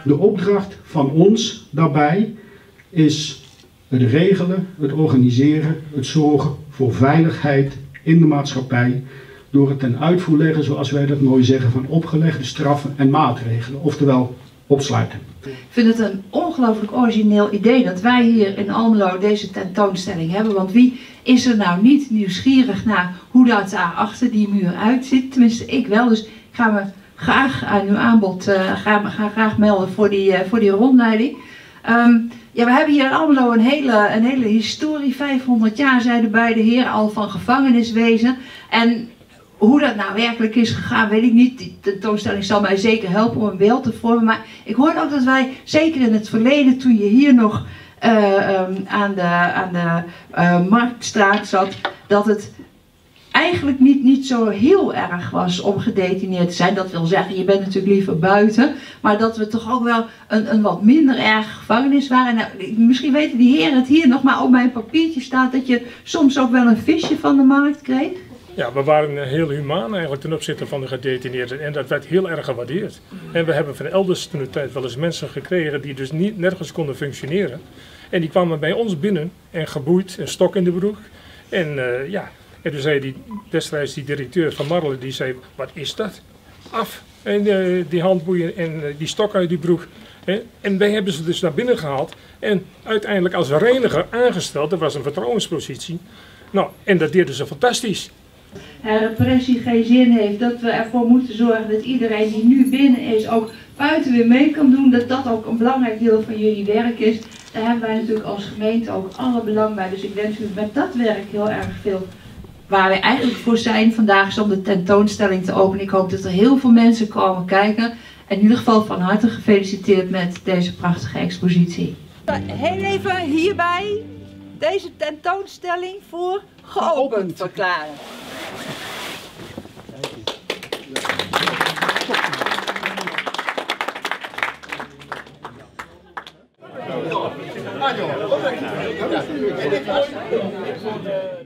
De opdracht van ons daarbij is het regelen, het organiseren, het zorgen voor veiligheid in de maatschappij. Door het ten uitvoer leggen, zoals wij dat mooi zeggen, van opgelegde straffen en maatregelen. Oftewel opsluiten. Ik vind het een ongelooflijk origineel idee dat wij hier in Almelo deze tentoonstelling hebben. Want wie is er nou niet nieuwsgierig naar hoe dat daar achter die muur uitziet? Tenminste, ik wel. Dus ik ga me graag aan uw aanbod graag melden voor die rondleiding. Ja, we hebben hier in Almelo een hele historie. 500 jaar zijn de beide heren al van gevangeniswezen. En hoe dat nou werkelijk is gegaan, weet ik niet. Die tentoonstelling zal mij zeker helpen om een beeld te vormen. Maar ik hoorde ook dat wij, zeker in het verleden, toen je hier nog aan de Marktstraat zat, dat het eigenlijk niet zo heel erg was om gedetineerd te zijn. Dat wil zeggen, je bent natuurlijk liever buiten. Maar dat we toch ook wel een wat minder erg gevangenis waren. Nou, misschien weten die heren het hier nog, maar op mijn papiertje staat dat je soms ook wel een visje van de markt kreeg. Ja, we waren heel humaan eigenlijk ten opzichte van de gedetineerden en dat werd heel erg gewaardeerd. En we hebben van elders toen de tijd wel eens mensen gekregen die dus nergens konden functioneren. En die kwamen bij ons binnen en geboeid, een stok in de broek. En en toen zei destijds die directeur van Marle, die zei, wat is dat? Af! En die handboeien en die stok uit die broek. En wij hebben ze dus naar binnen gehaald en uiteindelijk als reiniger aangesteld. Dat was een vertrouwenspositie. Nou, en dat deden ze fantastisch. Repressie geen zin heeft, dat we ervoor moeten zorgen dat iedereen die nu binnen is ook buiten weer mee kan doen, dat dat ook een belangrijk deel van jullie werk is. Daar hebben wij natuurlijk als gemeente ook alle belang bij, dus ik wens u met dat werk heel erg veel. Waar we eigenlijk voor zijn vandaag is om de tentoonstelling te openen. Ik hoop dat er heel veel mensen komen kijken. En in ieder geval van harte gefeliciteerd met deze prachtige expositie. Heel even hierbij deze tentoonstelling voor geopend verklaren. Ah, joh.